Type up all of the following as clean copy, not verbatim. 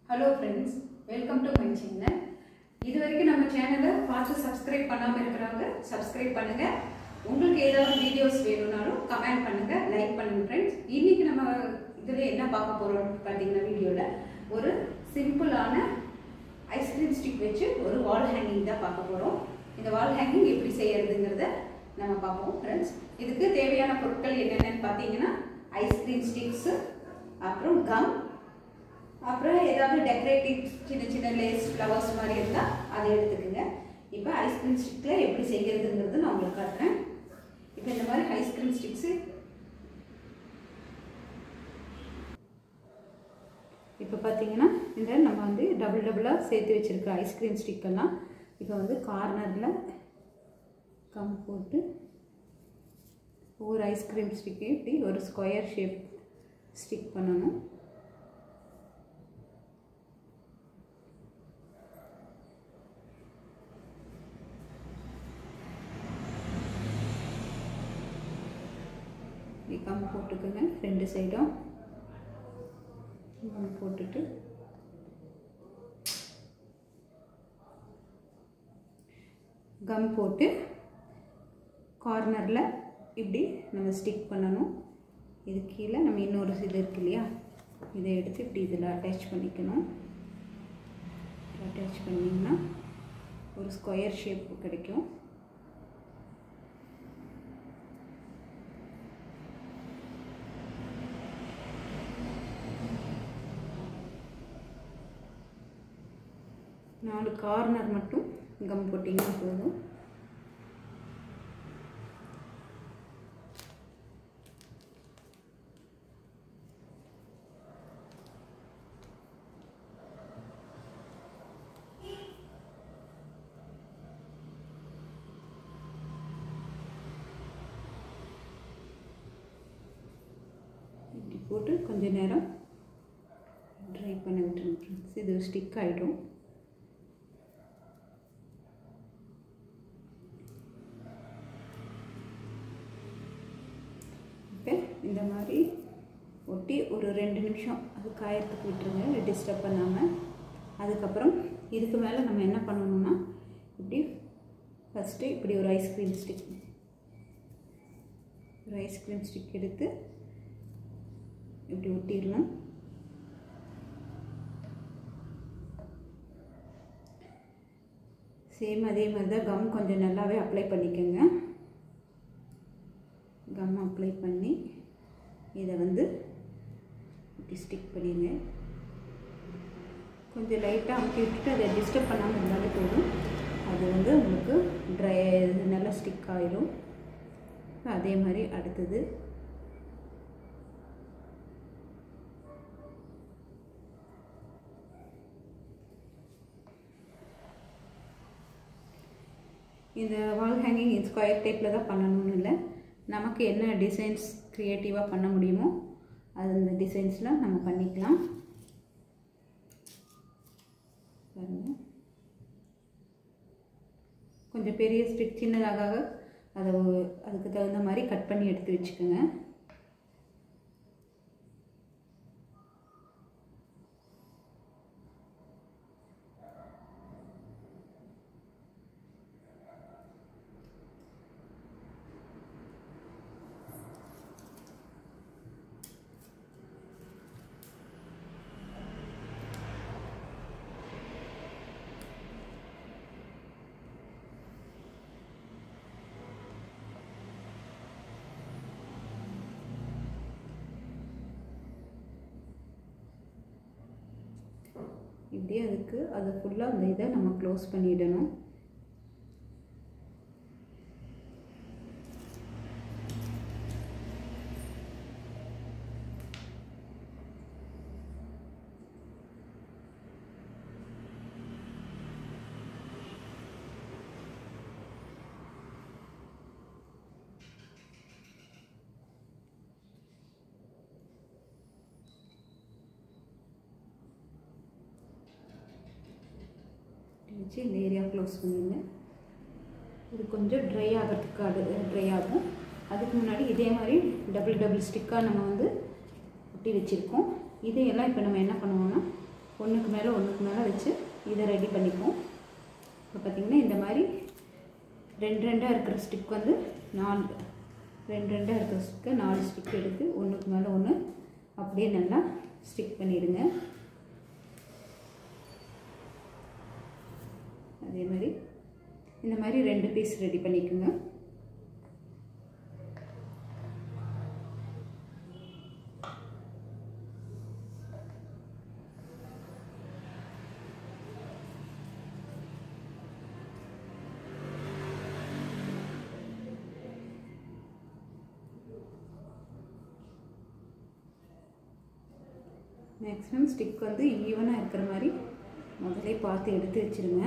Hello friends, welcome to my channel. இதுவரைக்கும் நம்ம சேனலை பார்த்து சப்ஸ்கிரைப் பண்ணாம இருக்கறவங்க சப்ஸ்கிரைப் பண்ணுங்க. உங்களுக்கு ஏதாவது வீடியோஸ் வேணும்னாலும் கமெண்ட் பண்ணுங்க, லைக் பண்ணுங்க फ्रेंड्स. இன்னைக்கு நம்ம இதுல என்ன பார்க்க போறோம் பாத்தீங்கன்னா வீடியோல ஒரு சிம்பிளான ஐஸ்கிரீம் ஸ்டிக் வச்சு ஒரு வால் ஹேங்கிங் தான் பார்க்க போறோம். இந்த வால் ஹேங்கிங் எப்படி செய்யறதுங்கறத நம்ம பார்ப்போம் फ्रेंड्स. இதுக்கு தேவையான பொருட்கள் என்னென்னன்னு பாத்தீங்கன்னா ஐஸ்கிரீம் ஸ்டிக்ஸ், அப்புறம் கம், அப்புறம் ஏதாவது டெக்கரேட்டிவ் சின்ன சின்ன லேஸ் ஃப்ளவர்ஸ் மாதிரி இருந்தால் அதை எடுத்துக்கோங்க. இப்போ ஐஸ்கிரீம் ஸ்டிக்கில் எப்படி செய்கிறதுங்கிறது நான் உங்களுக்கு காட்டுறேன். இப்போ இந்த மாதிரி ஐஸ்கிரீம் ஸ்டிக்ஸு இப்போ பார்த்தீங்கன்னா இந்த நம்ம வந்து டபுளாக சேர்த்து வச்சுருக்க ஐஸ்கிரீம் ஸ்டிக்கெல்லாம் இப்போ வந்து கார்னரில் கம் போட்டு ஒவ்வொரு ஐஸ்கிரீம் ஸ்டிக்கு இப்படி ஒரு ஸ்கொயர் ஷேப் ஸ்டிக் பண்ணணும். கம் போட்டுக்கோங்க, ரெண்டு சைடும் கம் போட்டுட்டு கம் போட்டு கார்னரில் இப்படி நம்ம ஸ்டிக் பண்ணணும். இது கீழே நம்ம இன்னொரு இது இருக்கு இல்லையா, இதை எடுத்து இப்படி இதில் அட்டாச் பண்ணிக்கணும். அட்டாச் பண்ணிங்கன்னா ஒரு ஸ்கொயர் ஷேப் கிடைக்கும். நாலு கார்னர் மட்டும் கம் போட்டிங்கன்னா போதும். இப்படி போட்டு கொஞ்ச நேரம் ட்ரை பண்ண விட்டுருங்க. இது ஸ்டிக் ஆகிடும். இந்த மாதிரி ஒட்டி ஒரு 2 நிமிஷம் அது காயத்துக்கு விட்டுருங்க, டிஸ்டர்ப் பண்ணாமல். அதுக்கப்புறம் இதுக்கு மேலே நம்ம என்ன பண்ணணும்னா இப்படி ஃபஸ்ட்டு இப்படி ஒரு ஐஸ்கிரீம் ஸ்டிக் எடுத்து இப்படி ஒட்டிடணும். சேம் அதே மாதிரி தான் கம் கொஞ்சம் நல்லாவே அப்ளை பண்ணிக்கோங்க. கம் அப்ளை பண்ணி இதை வந்து இப்படி ஸ்டிக் பண்ணிடுங்க. கொஞ்சம் லைட்டாக அமுக்கி விட்டுட்டு அதை டிஸ்டர்ப் பண்ணாமல் இருந்தாலே போதும். அது வந்து உங்களுக்கு ட்ரை நல்லா ஸ்டிக் ஆகிடும். அதே மாதிரி அடுத்தது இந்த வால் ஹேங்கிங் ஸ்கொயர் டைப்பில் தான் பண்ணணும்னு இல்லை, நமக்கு என்ன டிசைன்ஸ் க்ரியேட்டிவாக பண்ண முடியுமோ அது அந்த டிசைன்ஸில் நம்ம பண்ணிக்கலாம். பாருங்கள், கொஞ்சம் பெரிய ஸ்டிக் சின்னதாக அதை அதுக்கு தகுந்த மாதிரி கட் பண்ணி எடுத்து வச்சுக்கோங்க. இப்படியே அதுக்கு அது ஃபுல்லாக அந்த இதை நம்ம க்ளோஸ் பண்ணிடணும். வச்சு இந்த ஏரியா க்ளோஸ் பண்ணிடுங்க. இது கொஞ்சம் ட்ரை ஆகிறதுக்கு ட்ரை ஆகும். அதுக்கு முன்னாடி இதே மாதிரி டபுள் ஸ்டிக்காக நம்ம வந்து ஒட்டி வச்சுருக்கோம். இதையெல்லாம் இப்போ நம்ம என்ன பண்ணுவோம்னா ஒன்றுக்கு மேலே வச்சு இதை ரெடி பண்ணிப்போம். இப்போ பார்த்திங்கன்னா இந்த மாதிரி ரெண்டாக இருக்கிற ஸ்டிக் வந்து 4 ரெண்டாக இருக்கிற ஸ்டிக்கை 4 ஸ்டிக் எடுத்து ஒன்றுக்கு மேலே ஒன்று அப்படியே நல்லா ஸ்டிக் பண்ணிடுங்க. அதே மாதிரி இந்த மாதிரி 2 பீஸ் ரெடி பண்ணிக்கோங்க. மேக்ஸிமம் ஸ்டிக் வந்து ஈவனாக இருக்கிற மாதிரி முதல்ல பார்த்து எடுத்து வச்சுருங்க.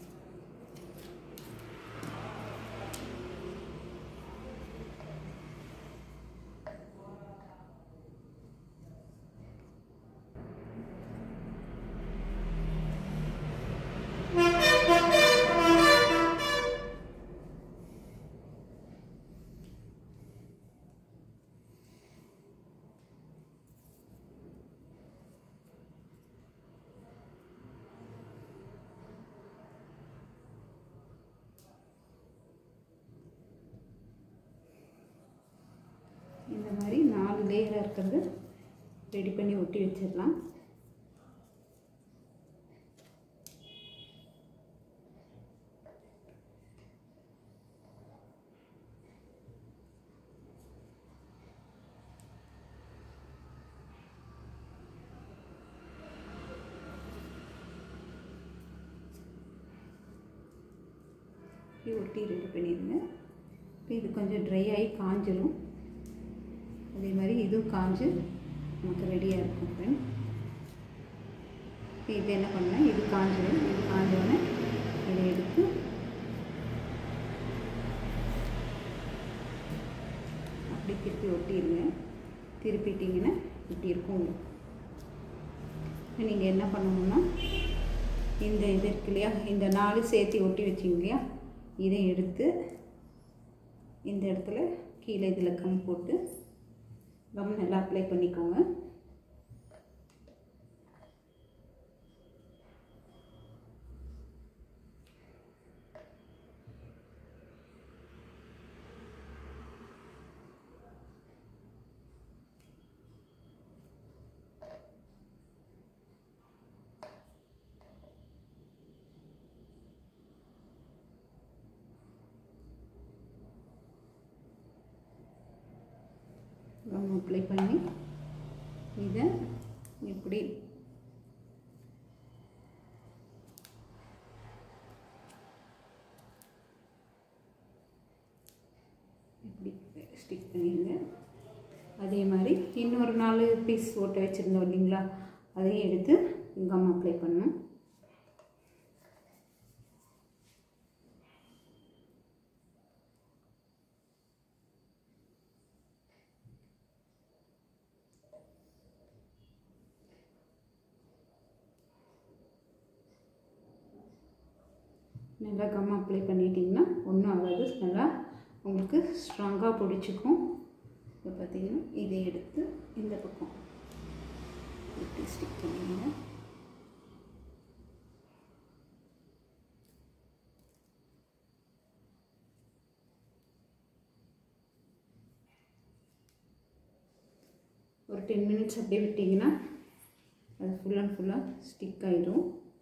இந்த மாதிரி 4 லேயராக இருக்கிறது ரெடி பண்ணி ஒட்டி வச்சிடலாம். ஒட்டி ரெடி பண்ணிடுங்க. இப்போ இது கொஞ்சம் ட்ரை ஆகி காஞ்சிடும். அதே மாதிரி இதுவும் காஞ்சு நமக்கு ரெடியாக இருக்கும் ஃப்ரெண்ட். இது என்ன பண்ணேன், இது காஞ்சிடும். இது காஞ்சோடனே இதை எடுத்து அப்படி திருப்பி ஒட்டிடுங்க. திருப்பிட்டிங்கன்னா இப்படி இருக்கும் உங்களுக்கு. நீங்கள் என்ன பண்ணணும்னா இந்த இது இருக்கு இல்லையா, இந்த 4 சேர்த்து ஒட்டி வச்சிங்க இல்லையா, இதை எடுத்து இந்த இடத்துல கீழே இதில் கம் போட்டு கம் நல்லா அப்ளை பண்ணிக்கோங்க. கம் அப்ளை பண்ணி இதை இப்படி ஸ்டிக் பண்ணிடுங்க. அதே மாதிரி இன்னொரு 4 பீஸ் ஓட்ட வச்சுருந்தோம் இல்லைங்களா, அதையும் எடுத்து கம் அப்ளை பண்ணணும். நல்லா கம் அப்ளை பண்ணிட்டிங்கன்னா ஒன்றும் ஆகாது, நல்லா உங்களுக்கு ஸ்ட்ராங்காக பிடிச்சிக்கும். இப்போ பார்த்திங்கன்னா இதை எடுத்து இந்த பக்கம் இப்படி ஸ்டிக் பண்ணிடுங்க. ஒரு 10 மினிட்ஸ் அப்படியே விட்டிங்கன்னா அது ஃபுல் அண்ட் ஃபுல்லாக ஸ்டிக் ஆகிடும்.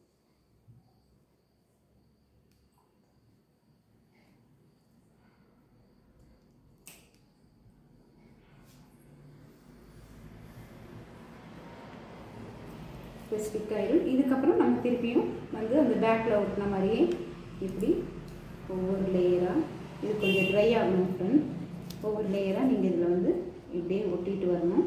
ஸ்டிக் ஆகிடும். இதுக்கப்புறம் நம்ம திருப்பியும் வந்து அந்த பேக்கில் ஒட்டின மாதிரியே இப்படி ஒவ்வொரு லேயராக, இது கொஞ்சம் ட்ரை ஆகணும் ஃப்ரெண்ட், ஒவ்வொரு லேயராக நீங்கள் இதில் வந்து இப்படியே ஒட்டிட்டு வரணும்.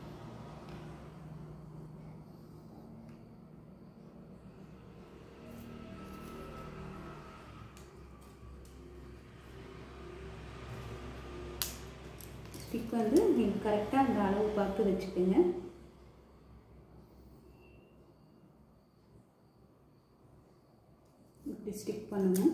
ஸ்டிக் வந்து நீங்கள் கரெக்டாக அந்த அளவு பார்த்து வச்சுக்கோங்க. இப்படி ஸ்டிக் பண்ணணும்.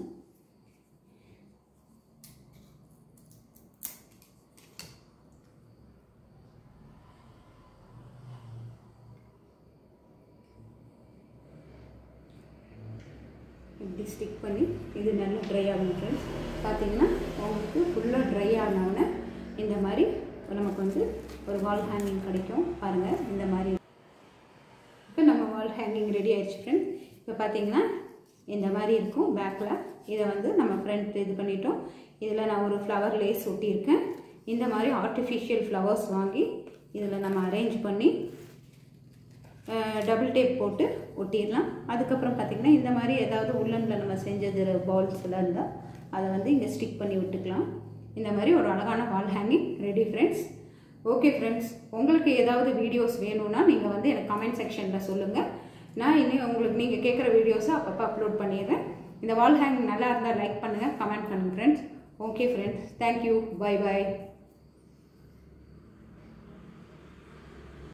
இப்படி ஸ்டிக் பண்ணி இது நல்லா ட்ரை ஆகும் ஃப்ரெண்ட்ஸ். பார்த்தீங்கன்னா உங்களுக்கு ஃபுல்லாக ட்ரை ஆனவுடனே இந்த மாதிரி நமக்கு வந்து ஒரு வால் ஹேங்கிங் கிடைக்கும். பாருங்கள் இந்த மாதிரி. இப்போ நம்ம வால் ஹேங்கிங் ரெடி ஆயிடுச்சு ஃப்ரெண்ட்ஸ். இப்போ பார்த்தீங்கன்னா இந்த மாதிரி இருக்கும் பேக்கில். இதை வந்து நம்ம ஃப்ரண்ட் இது பண்ணிட்டோம். இதில் நான் ஒரு ஃப்ளவர் லேஸ் ஒட்டியிருக்கேன். இந்த மாதிரி ஆர்டிஃபிஷியல் ஃப்ளவர்ஸ் வாங்கி இதில் நம்ம அரேஞ்ச் பண்ணி டபுள் டேப் போட்டு ஒட்டிடலாம். அதுக்கப்புறம் பார்த்திங்கன்னா இந்த மாதிரி ஏதாவது உள்ளனில் நம்ம செஞ்சது பால்ஸ் எல்லாம் இருந்தால் அதை வந்து இங்கே ஸ்டிக் பண்ணி விட்டுக்கலாம். இந்த மாதிரி ஒரு அழகான wall hanging ready friends. Okay friends, உங்களுக்கு ஏதாவது வீடியோஸ் வேணும்னா நீங்கள் வந்து எனக்கு கமெண்ட் செக்ஷனில் சொல்லுங்கள். நான் இன்னும் உங்களுக்கு நீங்கள் கேட்குற வீடியோஸை அப்பப்போ அப்லோட் பண்ணிடுறேன். இந்த வால் ஹேங்கிங் நல்லா இருந்தால் லைக் பண்ணுங்கள், கமெண்ட் பண்ணுங்கள் friends. Okay friends, thank you, bye பாய்.